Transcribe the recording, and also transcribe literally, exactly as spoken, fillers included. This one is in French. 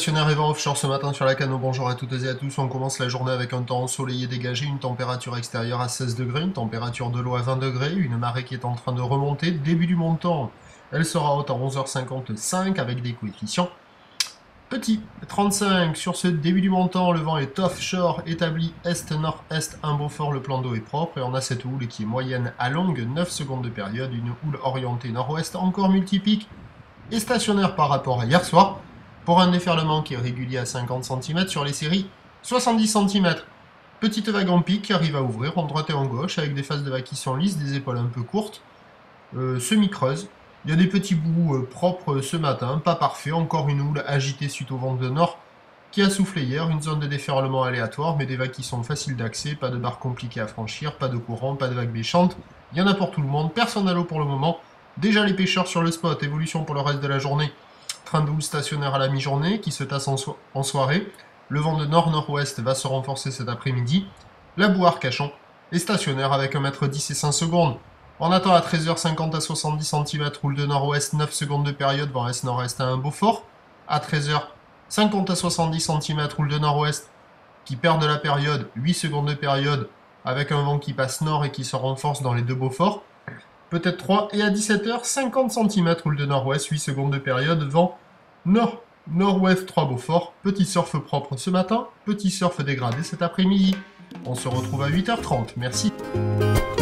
stationnaire et vent offshore ce matin sur la Cano. Bonjour à toutes et à tous. On commence la journée avec un temps ensoleillé dégagé, une température extérieure à seize degrés, une température de l'eau à vingt degrés, une marée qui est en train de remonter. Début du montant, elle sera haute à onze heures cinquante-cinq avec des coefficients petits. trente-cinq sur ce début du montant, le vent est offshore, établi est-nord-est, un Beaufort, le plan d'eau est propre et on a cette houle qui est moyenne à longue, neuf secondes de période, une houle orientée nord-ouest encore multipique et stationnaire par rapport à hier soir, pour un déferlement qui est régulier à cinquante centimètres sur les séries soixante-dix centimètres. Petite vague en pic qui arrive à ouvrir en droite et en gauche avec des phases de vague qui sont lisses, des épaules un peu courtes, euh, semi-creuses. Il y a des petits bouts euh, propres ce matin, pas parfait, encore une houle agitée suite au vent de nord qui a soufflé hier, une zone de déferlement aléatoire, mais des vagues qui sont faciles d'accès, pas de barres compliquées à franchir, pas de courant, pas de vagues méchantes. Il y en a pour tout le monde, personne à l'eau pour le moment. Déjà les pêcheurs sur le spot, évolution pour le reste de la journée. Train de houle stationnaire à la mi-journée qui se tasse en, so en soirée. Le vent de nord-nord-ouest va se renforcer cet après-midi. La bouard cachon est stationnaire avec un mètre dix et cinq secondes. On attend à treize heures cinquante à soixante-dix centimètres, houle de nord-ouest, neuf secondes de période, vent est-nord-est à un Beaufort. À treize heures cinquante à soixante-dix centimètres, houle de nord-ouest qui perd de la période, huit secondes de période, avec un vent qui passe nord et qui se renforce dans les deux Beauforts. Peut-être trois, et à dix-sept heures cinquante centimètres, houle de nord-ouest, huit secondes de période, vent nord, nord-ouest, trois Beaufort, petit surf propre ce matin, petit surf dégradé cet après-midi. On se retrouve à huit heures trente, merci.